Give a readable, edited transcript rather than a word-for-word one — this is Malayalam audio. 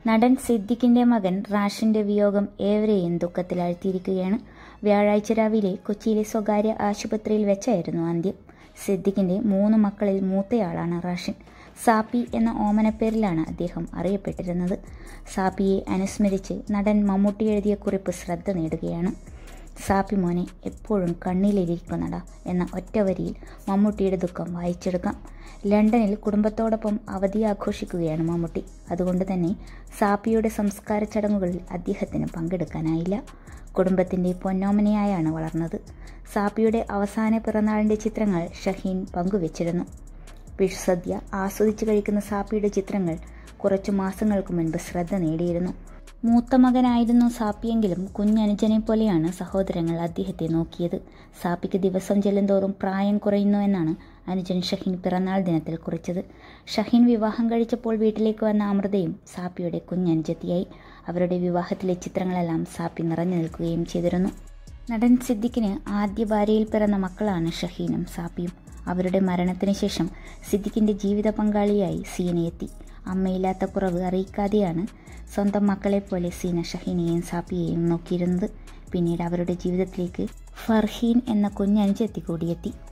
നടൻ സിദ്ദിഖിന്റെ മകൻ റാഷിന്റെ വിയോഗം ഏവരെയും ദുഃഖത്തിലാഴ്ത്തിയിരിക്കുകയാണ്. വ്യാഴാഴ്ച രാവിലെ കൊച്ചിയിലെ സ്വകാര്യ ആശുപത്രിയിൽ വെച്ചായിരുന്നു അന്ത്യം. സിദ്ദിഖിന്റെ 3 മക്കളിൽ മൂത്തയാളാണ് റാഷിൻ. സാപ്പി എന്ന ഓമനപ്പേരിലാണ് അദ്ദേഹം അറിയപ്പെട്ടിരുന്നത്. സാപ്പിയെ അനുസ്മരിച്ച് നടൻ മമ്മൂട്ടി എഴുതിയ കുറിപ്പ് ശ്രദ്ധ നേടുകയാണ്. സാപ്പി മോനെ, എപ്പോഴും കണ്ണിലിരിക്കുന്നട എന്ന ഒറ്റവരിയിൽ മമ്മൂട്ടിയുടെ ദുഃഖം വായിച്ചെടുക്കാം. ലണ്ടനിൽ കുടുംബത്തോടൊപ്പം അവധി ആഘോഷിക്കുകയാണ് മമ്മൂട്ടി. അതുകൊണ്ട് തന്നെ സാപ്പിയുടെ സംസ്കാര ചടങ്ങുകളിൽ അദ്ദേഹത്തിന് പങ്കെടുക്കാനായില്ല. കുടുംബത്തിൻ്റെ പൊന്നോമനയായാണ് വളർന്നത്. സാപ്പിയുടെ അവസാന പിറന്നാളിൻ്റെ ചിത്രങ്ങൾ ഷഹീൻ പങ്കുവച്ചിരുന്നു. വിഷുസദ്യ ആസ്വദിച്ച് കഴിക്കുന്ന സാപ്പിയുടെ ചിത്രങ്ങൾ കുറച്ചു മാസങ്ങൾക്ക് മുൻപ് ശ്രദ്ധ നേടിയിരുന്നു. മൂത്ത മകനായിരുന്നു സാപ്പിയെങ്കിലും കുഞ്ഞനുജനെ പോലെയാണ് സഹോദരങ്ങൾ അദ്ദേഹത്തെ നോക്കിയത്. സാപ്പിക്ക് ദിവസം ചെല്ലുന്തോറും പ്രായം കുറയുന്നു എന്നാണ് അനുജൻ ഷഹീൻ പിറന്നാൾ ദിനത്തിൽ കുറിച്ചത്. ഷഹീൻ വിവാഹം കഴിച്ചപ്പോൾ വീട്ടിലേക്ക് വന്ന അമൃതയും സാപ്പിയുടെ കുഞ്ഞനുജത്തിയായി. അവരുടെ വിവാഹത്തിലെ ചിത്രങ്ങളെല്ലാം സാപ്പി നിറഞ്ഞു നിൽക്കുകയും ചെയ്തിരുന്നു. നടൻ സിദ്ദിഖിന് ആദ്യ ഭാര്യയിൽ പിറന്ന മക്കളാണ് ഷഹീനും സാപ്പിയും. അവരുടെ മരണത്തിന് ശേഷം സിദ്ദിഖിൻ്റെ ജീവിത പങ്കാളിയായി സീന എത്തി. അമ്മയില്ലാത്ത കുറവ് അറിയിക്കാതെയാണ് സ്വന്തം മക്കളെപ്പോലെ സീന ഷഹീനെയും സാപ്പിയെയും നോക്കിയിരുന്നത്. പിന്നീട് അവരുടെ ജീവിതത്തിലേക്ക് ഫർഹീൻ എന്ന കുഞ്ഞനുജത്തി കൂടിയെത്തി.